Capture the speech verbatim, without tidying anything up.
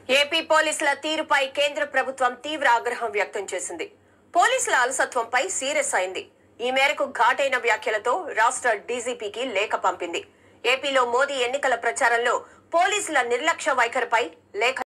AP పోలీసుల తీరుపై కేంద్ర ప్రభుత్వం తీవ్ర ఆగ్రహం వ్యక్తం చేసింది. పోలీసుల అలసత్వంపై సీరియస్ అయింది. ఈ మేరకు ఘాటైన వ్యాఖ్యలతో రాష్ట్ర డీజీపీకి లేఖ పంపింది. ఏపీలో మోదీ ఎన్నికల ప్రచారంలో పోలీసుల నిర్లక్ష్య వైఖరిపై లేఖ